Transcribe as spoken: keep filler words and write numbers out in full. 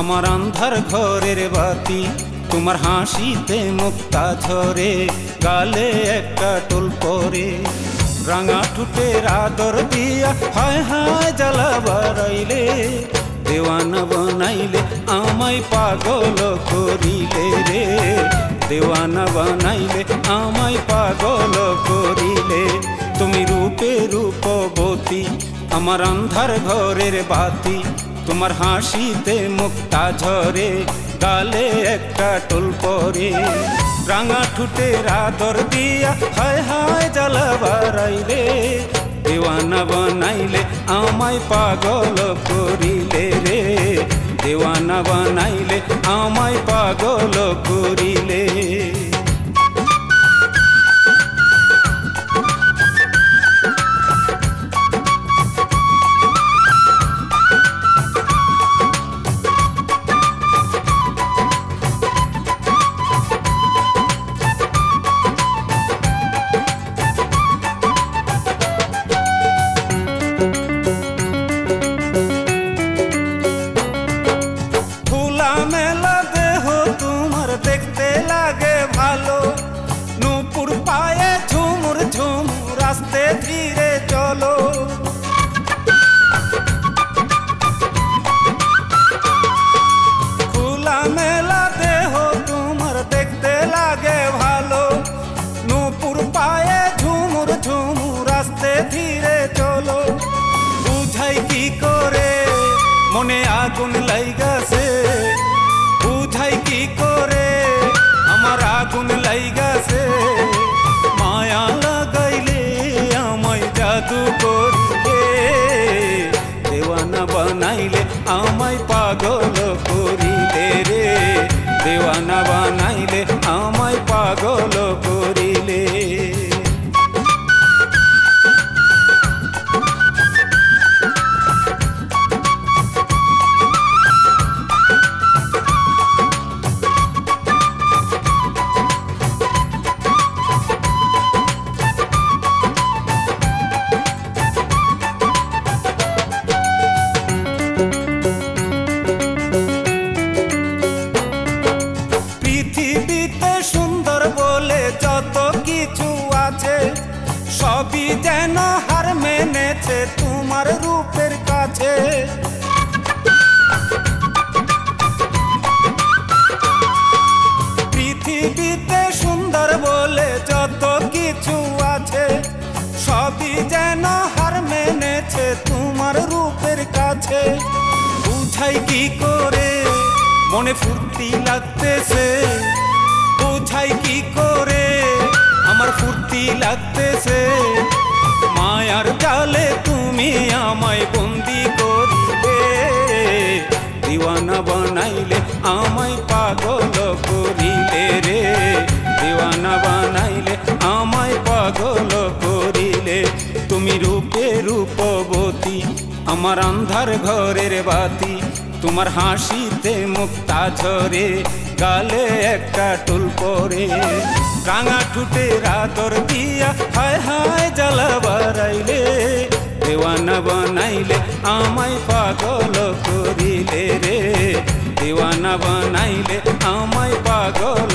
আমার আন্ধার ঘরের বাতি, তোমার হাসিতে মুক্তা ঝরে, গালে একটা টোল পরে, রাঙা ঠুটের আদর দিয়া হায় হায় জ্বালা বাড়াইলে, দেওয়ানা বানাইলে আমায় পাগল করিলে রে, দেওয়ানা বানাইলে আমায় পাগল করিলে। তুমি রূপে রূপবতী, আমার আন্ধার ঘরের বাতি, তোমার হাসিতে মুক্তা ঝরে, গালে একটা টোল পরে, রাঙা ঠুটের আদর দিয়া হায় হায় জ্বালা বাড়াইলে, দেওয়ানা বানাইলে আমায় পাগল করিলে রে, দেওয়ানা বানাইলে আমায় পাগল করিলে। মেলা দেহ তোমার দেখতে লাগে ভালো, নূপুর পায়ে ঝুমুর ঝুমুর আস্তে ধীরে চলো, খোলা মেলা দেহ তোমার দেখতে লাগে ভালো, নূপুর পায়ে ঝুমুর ঝুমুর আস্তে ধীরে চলো। বুঝাই কি করে মনে আগুন লাইগাছে, বুঝাই কি করে আমার আগুন লাইগাছে, মায়া লাগাইলে আমায় জাদু করিলে, দেওয়ানা বানাইলে আমায় পাগল করিলে রে, দেওয়ানা বানাইলে আমায় পাগল করিলে। পৃথিবীতে সুন্দর বলে যত কিছু আছে, সবই যেন হার মেনেছে তোমার রূপের কাছে, পৃথিবীতে সুন্দর বলে যত কিছু আছে, সবই যেন হার মেনেছে তোমার রূপের কাছে। বুঝাই কি করে মনে ফুর্তি লাগতেছে, বুঝাই কি করে আমার ফুর্তি লাগতেছে, মায়ার জালে তুমি আমায় বন্দি করিলে, দিওয়ানা বানাইলে আমায় পাগল করিলে রে, দিওয়ানা বানাইলে আমায় পাগল করিলে। তুমি রূপে রূপবতী, আমার আন্ধার ঘরের বাতি, তোমার হাসিতে মুক্তা ঝরে, গালে একটা টোল পরে, রাঙা ঠুটের আদর দিয়া হায় হায় জ্বালা বাড়াইলে, দেওয়ানা বানাইলে আমায় পাগল করিলে রে, দেওয়ানা বানাইলে আমায় পাগল